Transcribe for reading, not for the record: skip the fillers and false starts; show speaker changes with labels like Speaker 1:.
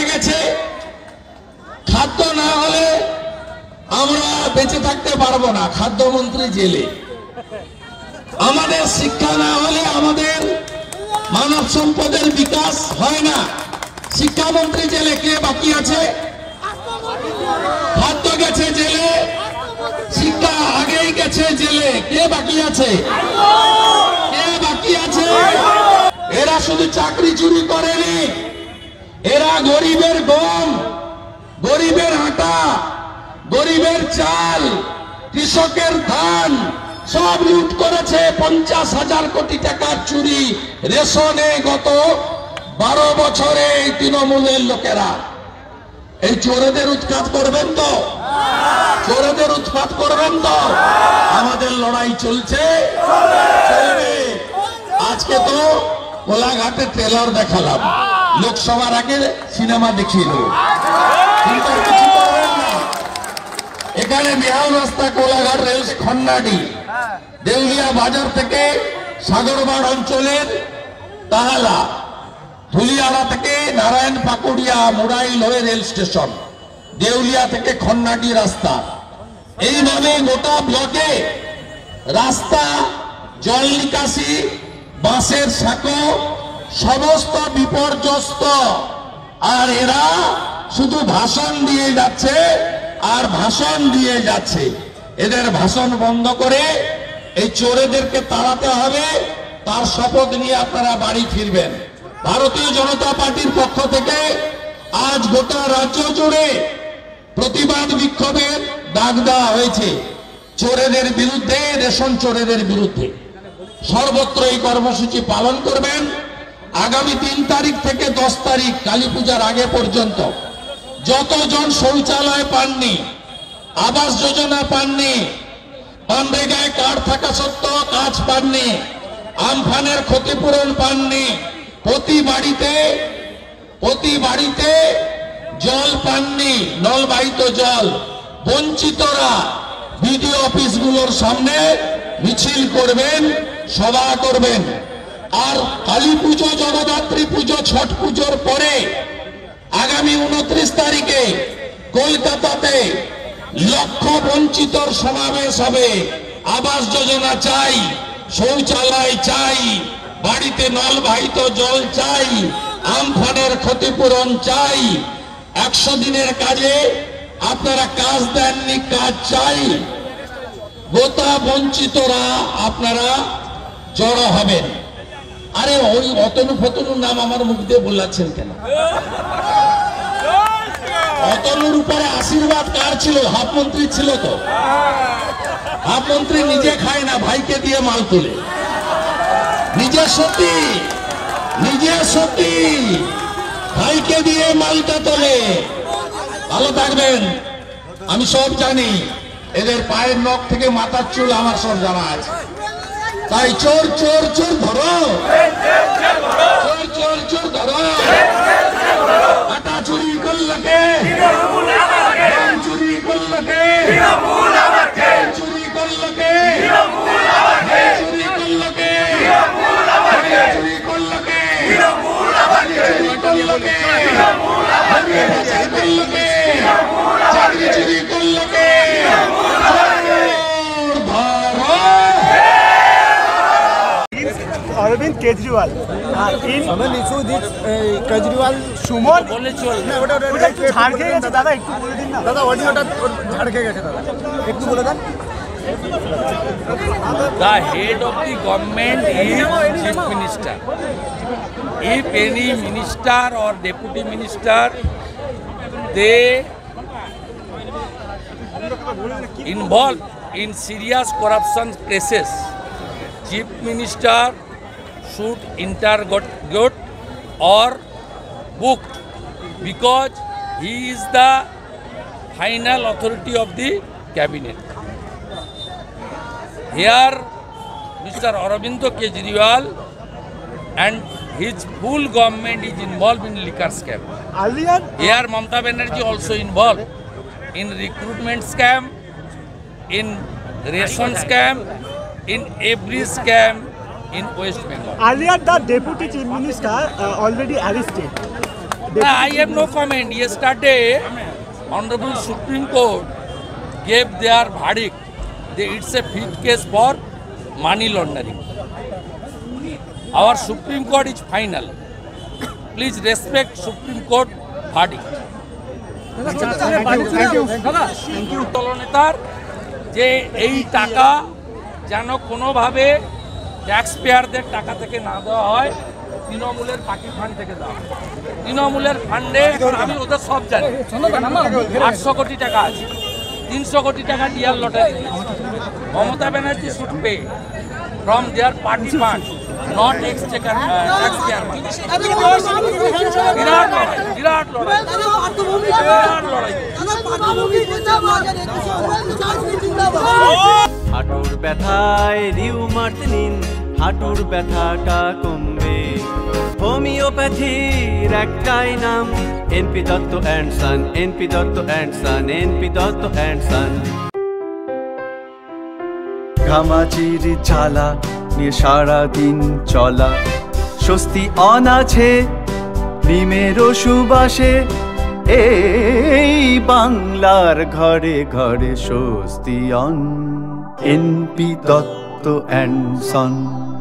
Speaker 1: হয়ে গেছে। খাদ্য না হলে আমরা বেঁচে থাকতে পারবো না, খাদ্যমন্ত্রী জেলে। আমাদের শিক্ষা না হলে আমাদের মানব সম্পদের বিকাশ হয় না, শিক্ষামন্ত্রী জেলে। কে বাকি আছে? খাদ্য গেছে জেলে, শিক্ষা আগেই গেছে জেলে। কে বাকি আছে? কে বাকি আছে? এরা শুধু চাকরি চুরি করেনি, এরা গরিবের গম, গরিবের আটা, গরিবের চাল, কৃষকের ধান সব লুট করেছে। 50,000 কোটি টাকার চুরি রেশনে গত 12 বছরে এই তৃণমূলের লোকেরা। এই চোরেদের উৎখাত করবেন তো? চোরেদের উৎখাত করবেন তো? আমাদের লড়াই চলছে, চলবে। আজকে তো কোলাঘাটে ট্রেলার দেখালাম, লোকসভার আগে সিনেমা দেখিয়ে দেবো, কিন্তু কিছু করবেন না। এখানে বেহাল রাস্তা, কোলাঘাট রেল খন্ডাডি, দেউলিয়া বাজার থেকে সাগরবাড় অঞ্চলের তাহালা, ধুলিয়াড়া থেকে নারায়ণ পাকুড়িয়া মোড়াইল হয়ে রেল স্টেশন, দেউলিয়া থেকে খন্ডাডি রাস্তা, এইভাবে গোটা ব্লকে রাস্তা, জল নিকাশি, বাঁশের সাঁকো সমস্ত বিপর্যস্ত। আর এরা শুধু ভাষণ দিয়ে যাচ্ছে আর ভাষণ দিয়ে যাচ্ছে। এদের ভাষণ বন্ধ করে এই চোরেদেরকে তাড়াতে হবে। তার শপথ নিয়ে আপনারা বাড়ি ফিরবেন। ভারতীয় জনতা পার্টির পক্ষ থেকে আজ গোটা রাজ্য জুড়ে প্রতিবাদ বিক্ষোভের ডাক দেওয়া হয়েছে চোরেদের বিরুদ্ধে, রেশন চোরেদের বিরুদ্ধে। সর্বত্র এই কর্মসূচি পালন করবেন। আগামী 3 তারিখ থেকে 10 তারিখ কালী পূজার আগে পর্যন্ত যতজন শৌচালয় পাননি, আবাস যোজনা পাননি, মনরেগায় কার্ড থাকা সত্ত্বেও কাজ পাননি, আমফানের ক্ষতিপূরণ পাননি, প্রতি বাড়িতে জল পাননি, নলবাহিত জল, বঞ্চিতরা বিডিও অফিসগুলোর সামনে মিছিল করবেন, সভা করবেন। আর কালী পুজো, জগদ্ধাত্রী পুজো, ছট পুজোর পরে আগামী 29 তারিখে কলকাতাতে লক্ষ বঞ্চিতর সমাবেশ হবে। আবাস যোজনা চাই, শৌচালয় চাই, বাড়িতে নলবাহিত জল চাই, আমফানের ক্ষতিপূরণ চাই। 100 দিনের কাজে আপনারা কাজ দেননি, কাজ চাই। গোটা বঞ্চিতরা আপনারা জড়ো হবেন। আরে ওই অতনু ফতনুর নাম আমার মুখ দিয়ে বলাচ্ছেন কেন? অতনুর উপরে আশীর্বাদ কার ছিল? হাফ মন্ত্রী ছিল তো। হাফ মন্ত্রী নিজে খায় না, ভাইকে দিয়ে মাল তোলে। নিজে সতী ভাইকে দিয়ে মালটা তোলে। ভালো থাকবেন। আমি সব জানি, এদের পায়ের নখ থেকে মাথার চুল আমার সব জানা আছে। তাই চোর চোর চোর ধরো, চোর চোর চোর ধরো। আটা চুরি করলকে, চুরি করলকে, চুরি করলকে, চুরি করলকে, চুরি করলকে, চাকরি চুরি করলকে।
Speaker 2: অরবিন্দ কেজরিওয়াল
Speaker 3: কেজরিওয়াল
Speaker 2: সুমন
Speaker 3: বলে চল না,
Speaker 2: ওটা একটু ঝাড় খেয়ে গেছে দাদা, একটু বলে দিন না
Speaker 3: দাদা। অডিওটা ঝাড় খেয়ে গেছে দাদা, একটু বলে দেন।
Speaker 4: The head of the government is chief minister. If any minister or deputy minister they involved in serious corruption cases, chief minister should interrogate or booked, because he is the final authority of the cabinet. Here Mr. Aurobindo Kejriwal and his full government is involved in liquor scam. Here Mamata Banerjee also involved in recruitment scam, in ration scam, in every scam in West Bengal.
Speaker 2: Earlier the deputy chief minister already arrested.
Speaker 4: I have no comment. Yesterday, Honorable Supreme Court gave their verdict. It's a fit case for money laundering. Our Supreme Court is final. Please respect Supreme Court verdict. দলনেতার যে এই টাকা যেন কোনোভাবে tax পেয়ারদের টাকা থেকে না দেওয়া হয়, তৃণমূলের পার্টি ফান্ড থেকে দেওয়া হয়। তৃণমূলের ফান্ডে আমি ওদের সব জানি 800 কোটি টাকা আছে, 300 কোটি টাকা dear lottery. Mamata Banerjee should pay from their party fund, not exchequer taxpayer money. বিরাট লড়াই, বিরাট লড়াই, বিরাট লড়াই।
Speaker 5: হাঁটুর ব্যথায় রিউমার্স নিন, হাঁটুর ব্যথাটা কমবে। হোমিওপ্যাথির একটাই নাম, NP Dutta and son, NP Dutta and son, NP Dutta and son. ঘামাচির জ্বালা নিয়ে সারাদিন চলা, স্বস্তি অনাছে নিমের সুবাসে। এই বাংলার ঘরে ঘরে স্বস্তি on, NP Dutta and Son.